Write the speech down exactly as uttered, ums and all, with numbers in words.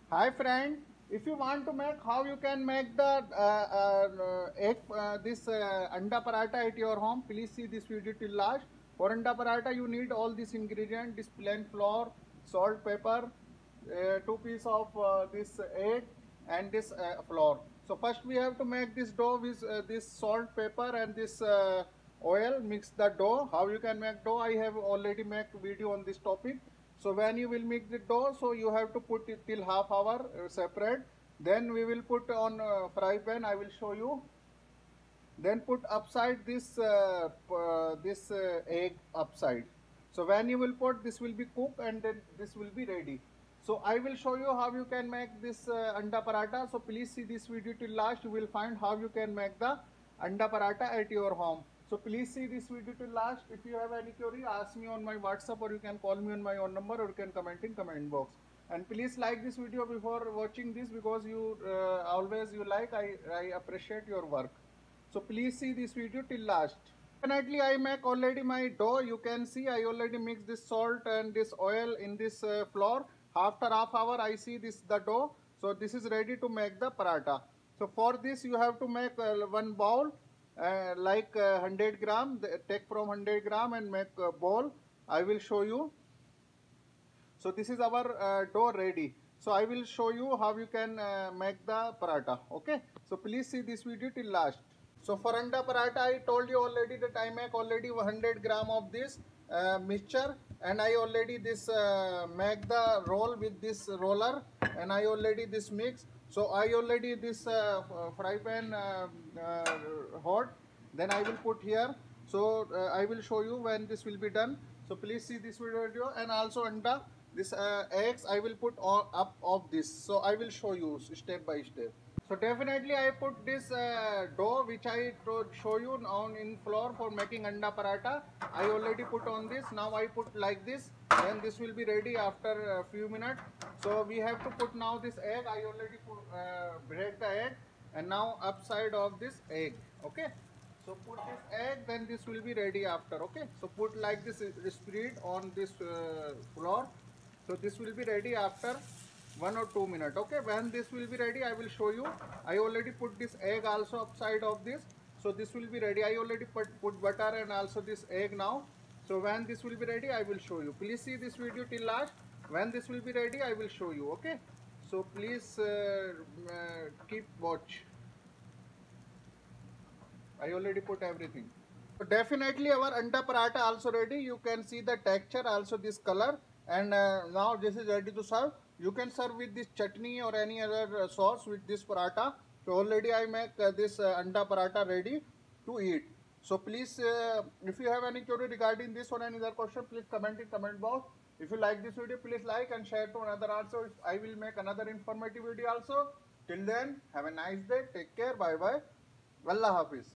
Hi friend, if you want to make how you can make the uh, uh, egg uh, this uh, anda paratha at your home, please see this video till last. For anda paratha you need all these ingredients: this plain flour, salt, pepper, uh, two piece of uh, this egg and this uh, flour. So first we have to make this dough with uh, this salt, pepper and this uh, oil. Mix the dough. How you can make dough? I have already made video on this topic. So when you will make the dough, so you have to put it till half hour uh, separate. Then we will put on uh, fry pan. I will show you. Then put upside this uh, uh, this uh, egg upside. So when you will put, this will be cooked and then this will be ready. So I will show you how you can make this uh, anda paratha. So please see this video till last. You will find how you can make the anda paratha at your home. So please see this video till last. If you have any query, ask me on my WhatsApp or you can call me on my own number or you can comment in comment box. And please like this video before watching this, because you uh, always you like. I, I appreciate your work. So please see this video till last. Definitely I make already my dough. You can see I already mix this salt and this oil in this uh, flour. After half hour I see this the dough. So this is ready to make the paratha. So for this you have to make uh, one bowl uh, like uh, one hundred gram. Take from one hundred gram and make a bowl. I will show you. So this is our uh, dough ready. So I will show you how you can uh, make the paratha. Okay. So please see this video till last. So for anda paratha, I told you already that I make already one hundred gram of this uh, mixture, and I already this uh, make the roll with this roller, and I already this mix. So I already this uh, fry pan uh, uh, hot. Then I will put here. So uh, I will show you when this will be done. So please see this video, and also anda this uh, eggs I will put on up of this. So I will show you step by step. So definitely I put this uh, dough which I to show you on in flour for making anda paratha. I already put on this. Now I put like this. Then this will be ready after a few minutes. So we have to put now this egg. I already put, uh, break the egg, and now upside of this egg. Okay. So put this egg, then this will be ready after. Okay. So put like this uh, spread on this uh, flour. So this will be ready after one or two minutes. Okay, when this will be ready I will show you. I already put this egg also upside of this. So this will be ready. I already put, put butter and also this egg now. So when this will be ready I will show you. Please see this video till last. When this will be ready I will show you. Okay, so please uh, uh, keep watch. I already put everything. So definitely our anda paratha also ready. You can see the texture, also this color, and uh, now this is ready to serve. You can serve with this chutney or any other uh, sauce with this paratha. So already I make uh, this uh, anda paratha ready to eat. So please, uh, if you have any query regarding this or any other question, please comment in comment box. If you like this video, please like and share to another also. I will make another informative video also. Till then, have a nice day. Take care. Bye bye. Allah Hafiz.